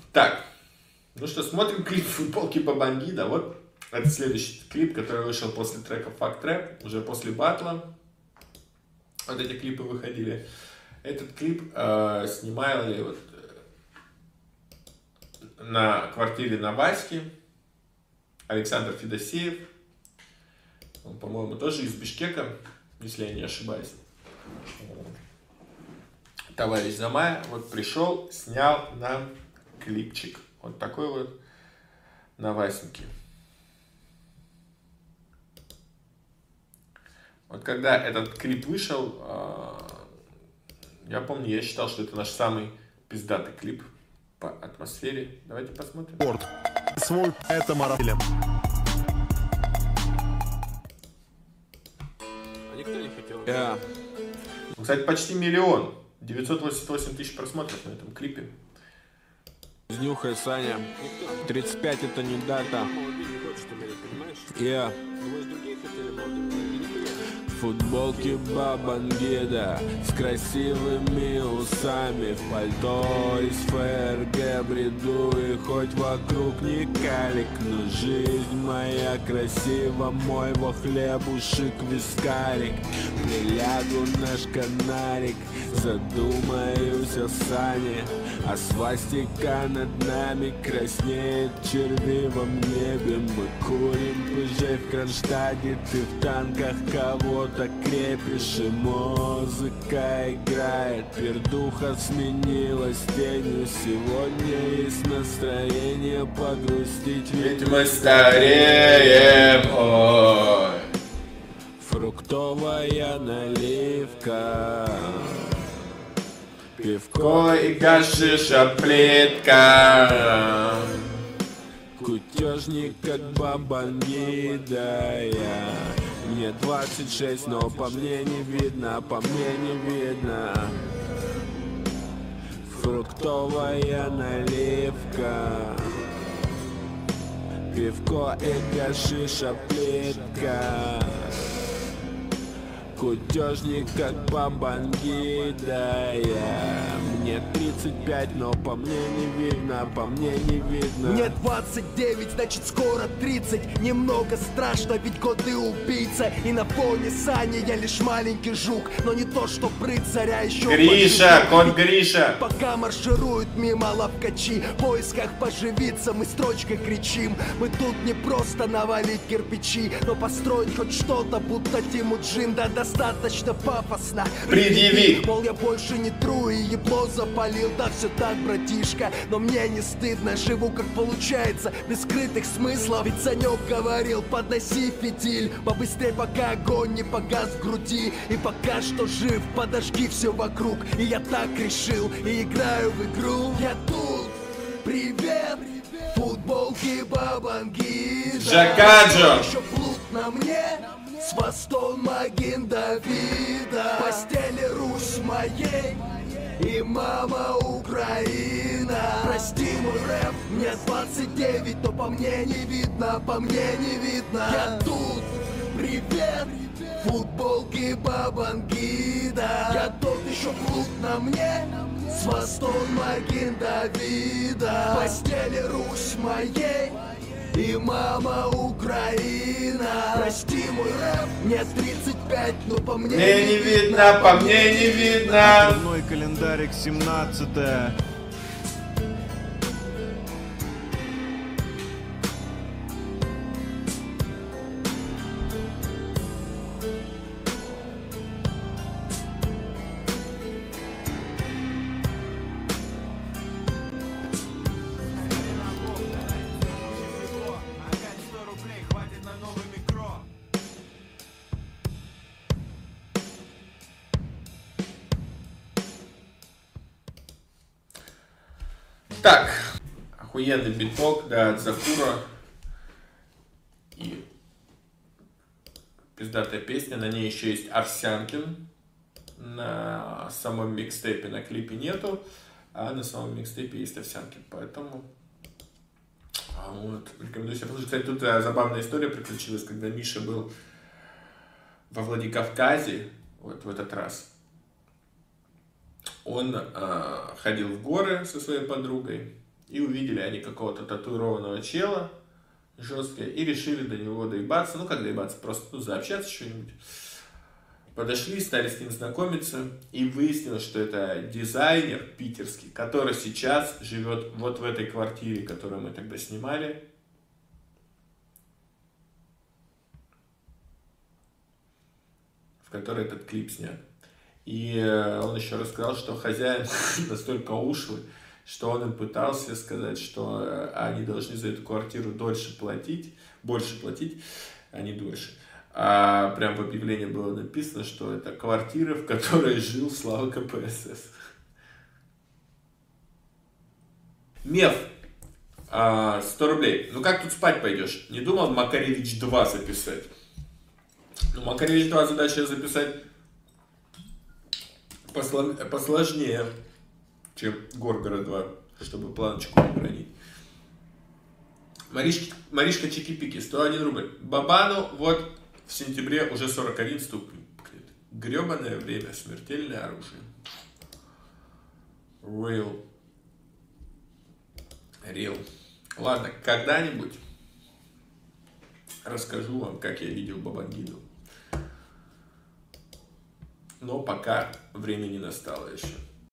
Так, ну что, смотрим клип футболки Бабангида. Вот это следующий клип, который вышел после трека Fuck Trap, уже после батла. Вот эти клипы выходили. Этот клип снимали вот на квартире на Ваське. Александр Федосеев. Он, по-моему, тоже из Бишкека, если я не ошибаюсь. Товарищ Замая вот пришел, снял нам клипчик. Вот такой вот на Васеньке. Вот когда этот клип вышел, я помню, я считал, что это наш самый пиздатый клип по атмосфере. Давайте посмотрим. Свой это марафон. Никто не хотел. Кстати, почти 1 988 000 просмотров на этом клипе. Нюхай, Саня. 35 это не дата. Футболки Бабангида с красивыми усами, в пальто из ФРГ бреду, и хоть вокруг не калик, но жизнь моя красива, мой во хлебушек вискарик. Прилягу на шканарик, задумаюсь о Сане, а свастика над нами краснеет червивом небе. Мы курим пыжей в Кронштадте, ты в танках кого-то крепишь, и музыка играет, пердуха сменилась тенью. Сегодня есть настроение погрустить, Ведь мы стареем, ой. Фруктовая наливка, Пивко и гашиша плитка. Кутежник как Бабангида я. Мне 26, но по мне не видно, по мне не видно. Фруктовая наливка, пивко и гашиша плитка. Кутежник как Бабангида я. Мне 35, но по мне не видно, по мне не видно. Мне 29, значит скоро 30. Немного страшно, ведь годы убийца. И на фоне Сани я лишь маленький жук. Но не то, что рыцаря, а еще Гриша, кот Гриша. Пока маршируют мимо лавкачи, в поисках поживиться мы строчкой кричим. Мы тут не просто навалить кирпичи, но построить хоть что-то, будто Тимуджин. Да достаточно пафосно. Предъяви. Мол, я больше не тру и ебло запалил. Да все так, братишка, но мне не стыдно. Живу как получается, без скрытых смыслов. Ведь Санек говорил, подноси фитиль побыстрее, пока огонь не погас в груди. И пока что жив, подожги все вокруг. И я так решил, и играю в игру. Я тут, привет, футболки Бабангида. Джакаджо. Еще плут на мне, с Востон Магин Давида. В постели Русь моей и мама Украина. Прости мой рэп, мне 29, но по мне не видно, по мне не видно. Я тут, привет, футболки Бабангида. Я тот еще плут на мне, с Востон Магин Давида. В постели Русь моей и мама Украина. Прости мой рэп, мне 35, но по мне Мне не видно, по мне не видно. Дневной календарик 17-е. Так, охуенный биток, да, от Закура. И пиздатая песня, на ней еще есть Овсянкин. На самом микстейпе, на клипе нету, а на самом микстейпе есть Овсянкин, поэтому вот, рекомендую себе послушать. Кстати, тут забавная история приключилась, когда Миша был во Владикавказе, вот в этот раз. Он ходил в горы со своей подругой, И увидели они какого-то татуированного чела жестко и решили до него доебаться. Ну, как доебаться, просто заобщаться что-нибудь. Подошли, стали с ним знакомиться, и выяснилось, что это дизайнер питерский, который сейчас живет вот в этой квартире, которую мы тогда снимали. В которой этот клип снят. И он еще рассказал, что хозяин настолько ушлый, что он им пытался сказать, что они должны за эту квартиру больше платить, а не дольше. А прям в объявлении было написано, что это квартира, в которой жил Слава КПСС. Меф. 100 рублей. Ну как тут спать пойдешь? Не думал Макаревич 2 записать? Ну, Макаревич 2 задача записать посложнее, чем Горгород 2, чтобы планочку не хранить. Маришка Чики-Пики, 101 рубль. Бабану вот в сентябре уже 41 стукнет. Гребаное время, смертельное оружие. Real. Ладно, когда-нибудь расскажу вам, как я видел Бабангиду. Но пока время не настало еще.